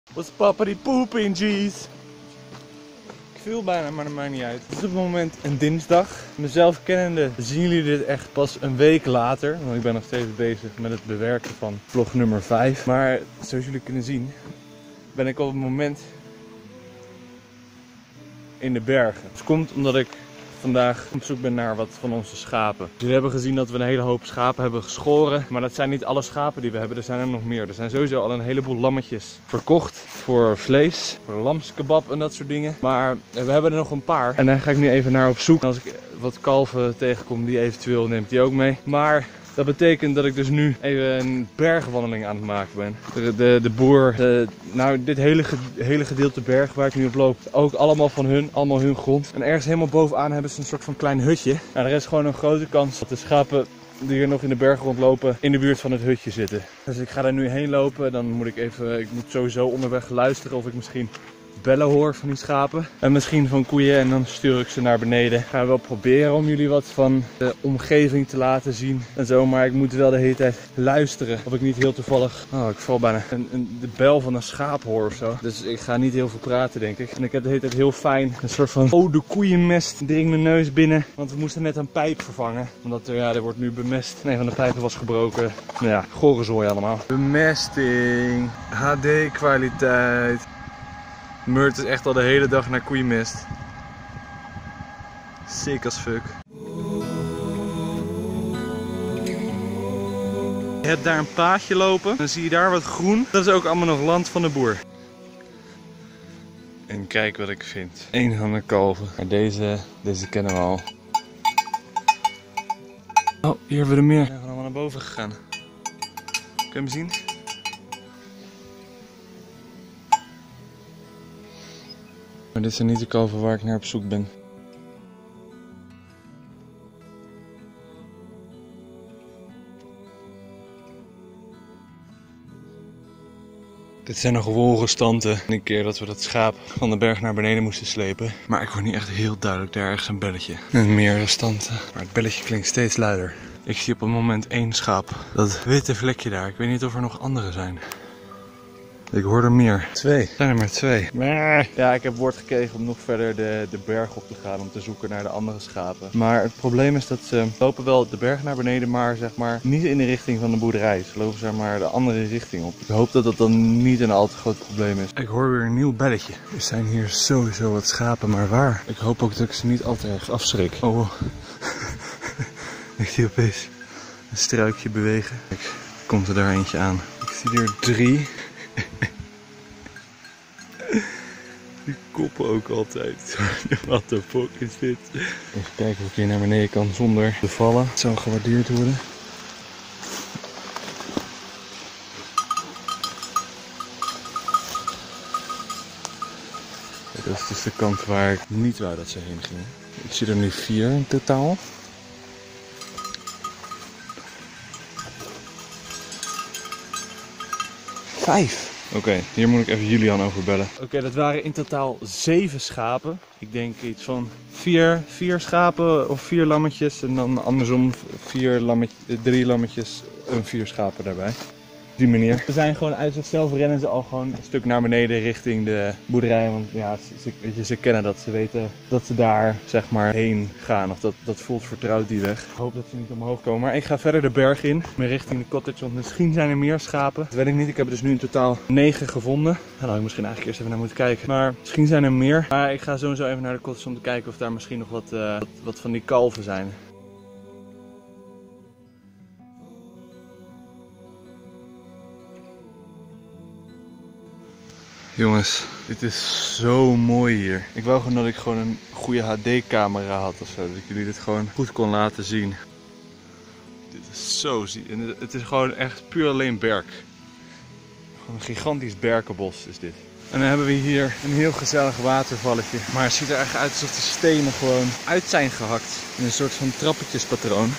What's poppity pooping, jeez? Ik viel bijna, maar dat maakt niet uit. Het is op het moment een dinsdag. Mezelf kennende zien jullie dit echt pas een week later. Want ik ben nog steeds bezig met het bewerken van vlog nummer 5. Maar zoals jullie kunnen zien, ben ik op het moment in de bergen. Het komt omdat ik vandaag op zoek ben naar wat van onze schapen. Jullie hebben gezien dat we een hele hoop schapen hebben geschoren. Maar dat zijn niet alle schapen die we hebben. Er zijn er nog meer. Er zijn sowieso al een heleboel lammetjes verkocht. Voor vlees, voor lamskebab en dat soort dingen. Maar we hebben er nog een paar. En daar ga ik nu even naar op zoek. En als ik wat kalven tegenkom die eventueel, neemt die ook mee. Maar dat betekent dat ik dus nu even een bergwandeling aan het maken ben. De boer, nou dit hele gedeelte berg waar ik nu op loop, ook allemaal van hun, allemaal hun grond. En ergens helemaal bovenaan hebben ze een soort van klein hutje. Nou, er is gewoon een grote kans dat de schapen die hier nog in de bergen rondlopen in de buurt van het hutje zitten. Dus ik ga daar nu heen lopen. Dan moet ik moet sowieso onderweg luisteren of ik misschien bellen hoor van die schapen. En misschien van koeien en dan stuur ik ze naar beneden. Ik ga wel proberen om jullie wat van de omgeving te laten zien en zo. Maar ik moet wel de hele tijd luisteren of ik niet heel toevallig, oh ik val bijna, de bel van een schaap hoor of zo. Dus ik ga niet heel veel praten denk ik. En ik heb de hele tijd heel fijn een soort van, oh de koeienmest dringt mijn neus binnen. Want we moesten net een pijp vervangen. Omdat er wordt nu bemest. Een van de pijpen was gebroken. Nou ja, gorenzooi allemaal. Bemesting. HD kwaliteit. Murt is echt al de hele dag naar koeienmest. Sick as fuck. Je hebt daar een paadje lopen. Dan zie je daar wat groen. Dat is ook allemaal nog land van de boer. En kijk wat ik vind. Eén van de kalven. Maar deze kennen we al. Oh, hier hebben we er meer. We zijn allemaal naar boven gegaan. Kun je hem zien? Maar dit zijn niet de kalven waar ik naar op zoek ben. Dit zijn nog wolrestanten. Een keer dat we dat schaap van de berg naar beneden moesten slepen. Maar ik hoor niet echt heel duidelijk daar ergens een belletje. En meer restanten. Maar het belletje klinkt steeds luider. Ik zie op het moment 1 schaap. Dat witte vlekje daar. Ik weet niet of er nog andere zijn. Ik hoor er meer. 2. Zijn er maar 2. Ja, ik heb woord gekregen om nog verder de berg op te gaan om te zoeken naar de andere schapen. Maar het probleem is dat ze lopen wel de berg naar beneden, maar zeg maar niet in de richting van de boerderij. Ze lopen zeg maar de andere richting op. Ik hoop dat dat dan niet een al te groot probleem is. Ik hoor weer een nieuw belletje. Er zijn hier sowieso wat schapen, maar waar? Ik hoop ook dat ik ze niet al te erg afschrik. Oh, ik zie opeens een struikje bewegen. Kijk, komt er daar eentje aan. Ik zie er 3. Die koppen ook altijd. Wat de fuck is dit? Even kijken of ik hier naar beneden kan zonder te vallen. Het zou gewaardeerd worden. Dat is dus de kant waar ik niet wou dat ze heen gingen. Ik zie er nu 4 in totaal. Oké, hier moet ik even Julian over bellen. Oké, dat waren in totaal 7 schapen. Ik denk iets van 4 schapen of 4 lammetjes. En dan andersom 3 lammetjes en 4 schapen daarbij. Op die manier. Ze zijn gewoon uit zichzelf rennen ze al gewoon een stuk naar beneden richting de boerderij. Want ja, ze kennen dat. Ze weten dat ze daar zeg maar heen gaan. Of dat voelt vertrouwd die weg. Ik hoop dat ze niet omhoog komen. Maar ik ga verder de berg in. Meer richting de cottage. Want misschien zijn er meer schapen. Dat weet ik niet. Ik heb er dus nu in totaal 9 gevonden. Daar had ik misschien eigenlijk eerst even naar moeten kijken. Maar misschien zijn er meer. Maar ik ga sowieso even naar de cottage om te kijken of daar misschien nog wat van die kalven zijn. Jongens, dit is zo mooi hier. Ik wou gewoon dat ik gewoon een goede HD-camera had ofzo. Dat ik jullie dit gewoon goed kon laten zien. Dit is zo ziek. En het is gewoon echt puur alleen berk. Gewoon een gigantisch berkenbos is dit. En dan hebben we hier een heel gezellig watervalletje. Maar het ziet er echt uit alsof de stenen gewoon uit zijn gehakt. In een soort van trappetjespatroon.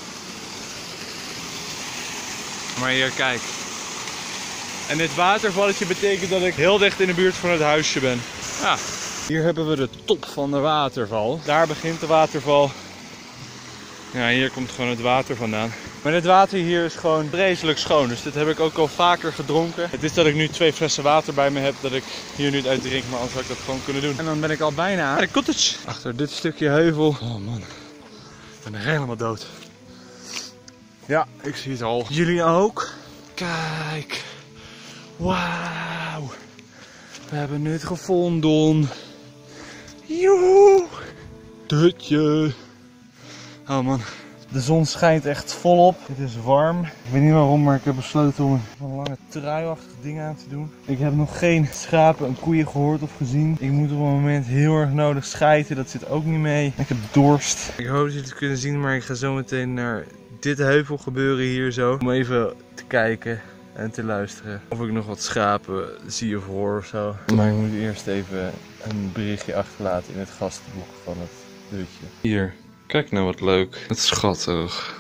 Maar hier, kijk. En dit watervalletje betekent dat ik heel dicht in de buurt van het huisje ben. Ja. Hier hebben we de top van de waterval. Daar begint de waterval. Ja, hier komt gewoon het water vandaan. Maar dit water hier is gewoon vreselijk schoon. Dus dit heb ik ook al vaker gedronken. Het is dat ik nu 2 flessen water bij me heb dat ik hier nu uit drink. Maar anders had ik dat gewoon kunnen doen. En dan ben ik al bijna aan de cottage. Achter dit stukje heuvel. Oh man, ik ben helemaal dood. Ja, ik zie het al. Jullie ook? Kijk. Wauw. We hebben het gevonden. Joe. Het hutje. Oh man. De zon schijnt echt volop. Het is warm. Ik weet niet waarom, maar ik heb besloten om een lange truiachtige ding aan te doen. Ik heb nog geen schapen en koeien gehoord of gezien. Ik moet op het moment heel erg nodig schijten. Dat zit ook niet mee. Ik heb dorst. Ik hoop dat jullie het kunnen zien, maar ik ga zo meteen naar dit heuvel gebeuren hier zo. Om even te kijken en te luisteren of ik nog wat schapen zie of hoor of zo. Maar ik moet eerst even een berichtje achterlaten in het gastenboek van het hutje. Hier. Kijk nou wat leuk. Het is schattig.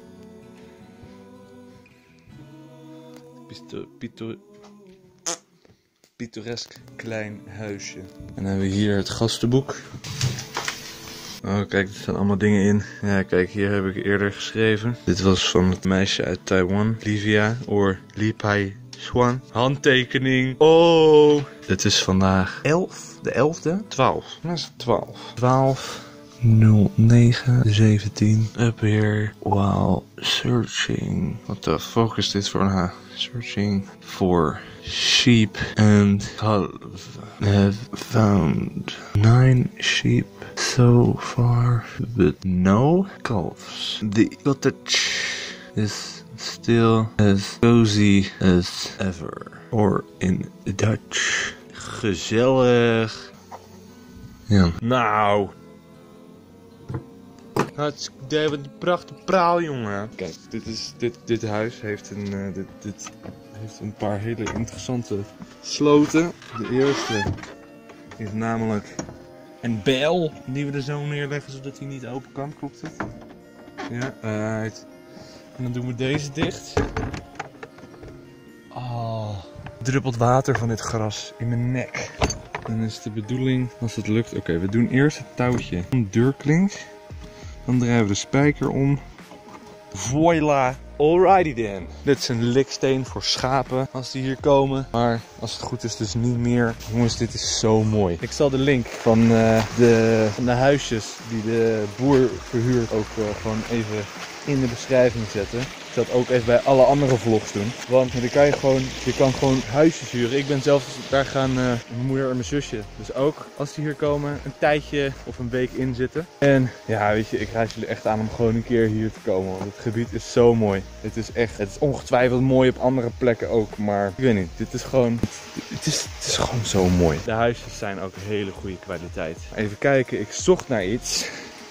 Pittoresk klein huisje. En dan hebben we hier het gastenboek. Oh kijk, er staan allemaal dingen in. Ja kijk, hier heb ik eerder geschreven. Dit was van het meisje uit Taiwan. Livia, or Li Pai Xuan. Handtekening. Oh! Het is vandaag 11. De 11e? 12. Dat is 12. 0917. Up here while searching. What the fuck is dit voor een Searching for sheep and have found 9 sheep so far, but no calves. The cottage is still as cozy as ever. Or in Dutch. Gezellig. Ja. Nou. Hartstikke wat een prachtige praal, jongen. Kijk, dit huis heeft heeft een paar hele interessante sloten. De eerste is namelijk een bijl die we er zo neerleggen zodat hij niet open kan. Klopt het? Ja, en dan doen we deze dicht. Oh, druppelt water van dit gras in mijn nek. Dan is de bedoeling, als het lukt, oké, we doen eerst het touwtje om de deurklink. Dan draaien we de spijker om. Voila. Alrighty then. Dit is een liksteen voor schapen als die hier komen. Maar als het goed is dus niet meer. Jongens, dit is zo mooi. Ik zal de link van de huisjes die de boer verhuurt ook gewoon even in de beschrijving zetten. Ik zal het ook even bij alle andere vlogs doen. Want dan kan je kan gewoon huisjes huren. Ik ben zelf daar gaan mijn moeder en mijn zusje. Dus ook als die hier komen een tijdje of een week in zitten. En ja, weet je, ik raad jullie echt aan om gewoon een keer hier te komen. Want het gebied is zo mooi. Het is ongetwijfeld mooi op andere plekken ook. Maar ik weet niet, dit is gewoon, het is gewoon zo mooi. De huisjes zijn ook hele goede kwaliteit. Even kijken, ik zocht naar iets.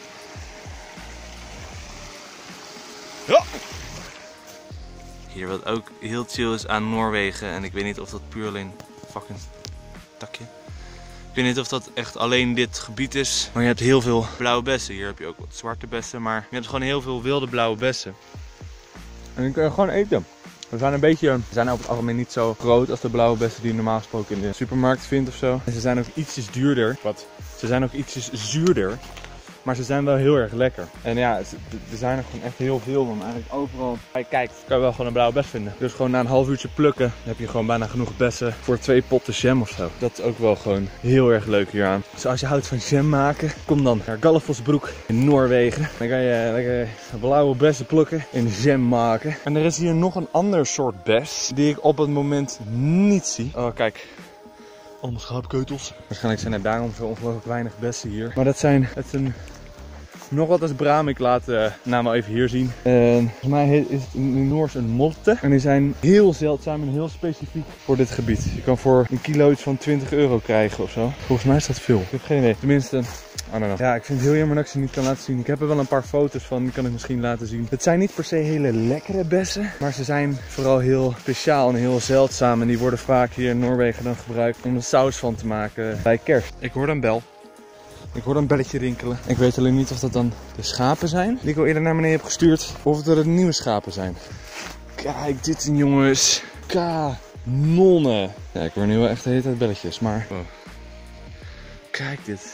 Ja. Hier wat ook heel chill is aan Noorwegen. En ik weet niet of dat puur alleen fucking takje. Ik weet niet of dat echt alleen dit gebied is. Maar je hebt heel veel blauwe bessen. Hier heb je ook wat zwarte bessen. Maar je hebt gewoon heel veel wilde blauwe bessen. En die kun je gewoon eten. Ze zijn over het algemeen niet zo groot als de blauwe bessen die je normaal gesproken in de supermarkt vindt of zo. En ze zijn ook ietsjes duurder. Ze zijn ook ietsjes zuurder. Maar ze zijn wel heel erg lekker. En ja, er zijn er gewoon echt heel veel van. Eigenlijk overal waar je kijkt kan je wel gewoon een blauwe bes vinden. Dus gewoon na een half uurtje plukken dan heb je gewoon bijna genoeg bessen voor 2 potten jam of zo. Dat is ook wel gewoon heel erg leuk hier aan. Dus als je houdt van jam maken, kom dan naar Gallefossbroek in Noorwegen. Dan kan je lekker blauwe bessen plukken en jam maken. En er is hier nog een ander soort bes die ik op het moment niet zie. Oh, kijk. Allemaal schaapkeutels. Waarschijnlijk zijn er daarom zo ongelooflijk weinig bessen hier. Maar het is een nog wat als braam. Ik laat de naam wel even hier zien. En volgens mij is het in Noors een motte. En die zijn heel zeldzaam en heel specifiek voor dit gebied. Je kan voor een kilo iets van 20 euro krijgen of zo. Volgens mij is dat veel. Ik heb geen idee. Tenminste, I don't know. Ja, ik vind het heel jammer dat ik ze niet kan laten zien. Ik heb er wel een paar foto's van, die kan ik misschien laten zien. Het zijn niet per se hele lekkere bessen. Maar ze zijn vooral heel speciaal en heel zeldzaam. En die worden vaak hier in Noorwegen dan gebruikt om er saus van te maken bij kerst. Ik hoorde een bel. Ik hoorde een belletje rinkelen. Ik weet alleen niet of dat dan de schapen zijn die ik al eerder naar beneden heb gestuurd. Of dat het nieuwe schapen zijn. Kijk dit jongens. Kanonnen. Ja, ik hoor nu wel echt de hele tijd belletjes. Maar oh. Kijk dit.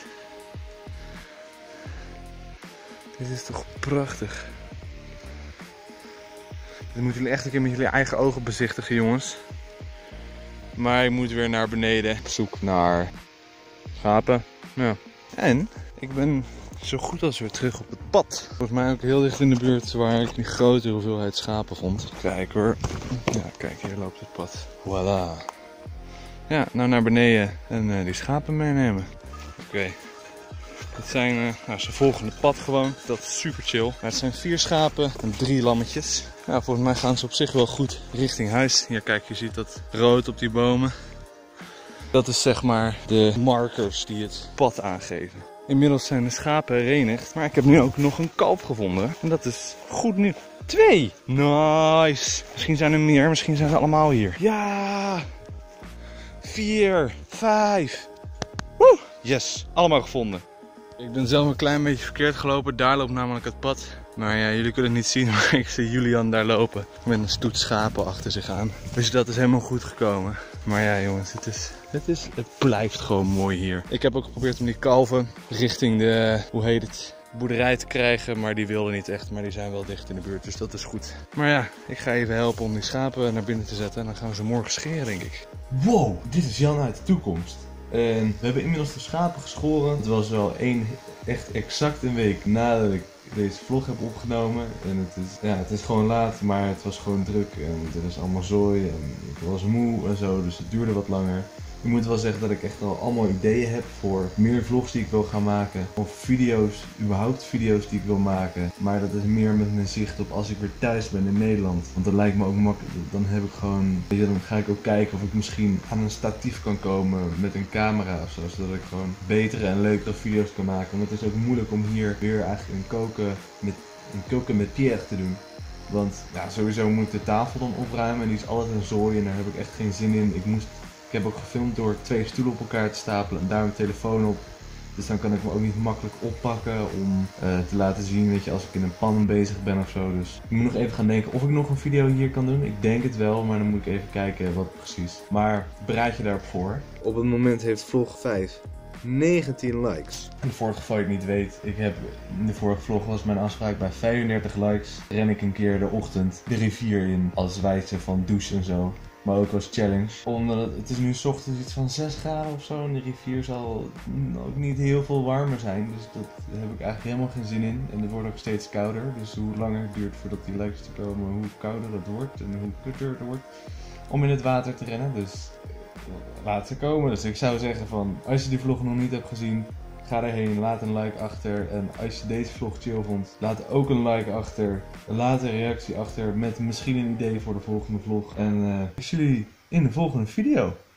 Dit is toch prachtig. Dat moeten jullie echt een keer met jullie eigen ogen bezichtigen, jongens. Maar ik moet weer naar beneden op zoek naar schapen. Ja. En ik ben zo goed als weer terug op het pad. Volgens mij ook heel dicht in de buurt waar ik die grote hoeveelheid schapen vond. Kijk hoor. Ja, kijk, hier loopt het pad. Voilà. Ja, nou naar beneden en die schapen meenemen. Oké. Het zijn, ze volgen het pad gewoon. Dat is super chill. Maar het zijn 4 schapen en 3 lammetjes. Ja, volgens mij gaan ze op zich wel goed richting huis. Hier kijk, je ziet dat rood op die bomen. Dat is zeg maar de markers die het pad aangeven. Inmiddels zijn de schapen herenigd. Maar ik heb nu ook nog een kalf gevonden. En dat is goed nieuws. 2! Nice! Misschien zijn er meer. Misschien zijn ze allemaal hier. Ja! 4, 5. Woe! Yes, allemaal gevonden. Ik ben zelf een klein beetje verkeerd gelopen. Daar loopt namelijk het pad. Maar ja, jullie kunnen het niet zien, maar ik zie Julian daar lopen. Met een stoet schapen achter zich aan. Dus dat is helemaal goed gekomen. Maar ja jongens, het blijft gewoon mooi hier. Ik heb ook geprobeerd om die kalven richting de, boerderij te krijgen. Maar die wilden niet echt, maar die zijn wel dicht in de buurt. Dus dat is goed. Maar ja, ik ga even helpen om die schapen naar binnen te zetten. En dan gaan we ze morgen scheren, denk ik. Wow, dit is Jan uit de toekomst. En we hebben inmiddels de schapen geschoren. Het was wel echt exact een week nadat ik deze vlog heb opgenomen. En het is gewoon laat, maar het was gewoon druk. En er is allemaal zooi en ik was moe en zo, dus het duurde wat langer. Ik moet wel zeggen dat ik echt al allemaal ideeën heb voor meer vlogs die ik wil gaan maken. Of video's, überhaupt video's die ik wil maken. Maar dat is meer met mijn zicht op als ik weer thuis ben in Nederland. Want dat lijkt me ook makkelijk. Dan heb ik gewoon, dan ga ik ook kijken of ik misschien aan een statief kan komen met een camera of zo. Zodat ik gewoon betere en leukere video's kan maken. Want het is ook moeilijk om hier weer eigenlijk een koken met Pierre te doen. Want ja, sowieso moet ik de tafel dan opruimen en die is altijd een zooi en daar heb ik echt geen zin in. Ik heb ook gefilmd door 2 stoelen op elkaar te stapelen en daar mijn telefoon op. Dus dan kan ik me ook niet makkelijk oppakken om te laten zien, weet je, als ik in een pan bezig ben of zo. Dus ik moet nog even gaan denken of ik nog een video hier kan doen. Ik denk het wel, maar dan moet ik even kijken wat precies. Maar bereid je daarop voor. Op het moment heeft vlog 5 19 likes. En voor het geval je het niet weet, in de vorige vlog was mijn afspraak bij 35 likes. Ren ik een keer de ochtend de rivier in als wijze van douche en zo. Maar ook als challenge. Omdat het is nu 's ochtends iets van 6 graden of zo. En de rivier zal ook niet heel veel warmer zijn. Dus daar heb ik eigenlijk helemaal geen zin in. En het wordt ook steeds kouder. Dus hoe langer het duurt voordat die likes te komen, hoe kouder het wordt. En hoe kutter het wordt om in het water te rennen. Dus laat ze komen. Dus ik zou zeggen van, als je die vlog nog niet hebt gezien, ga erheen, laat een like achter. En als je deze vlog chill vond, laat ook een like achter. Laat een reactie achter met misschien een idee voor de volgende vlog. En ik zie jullie in de volgende video.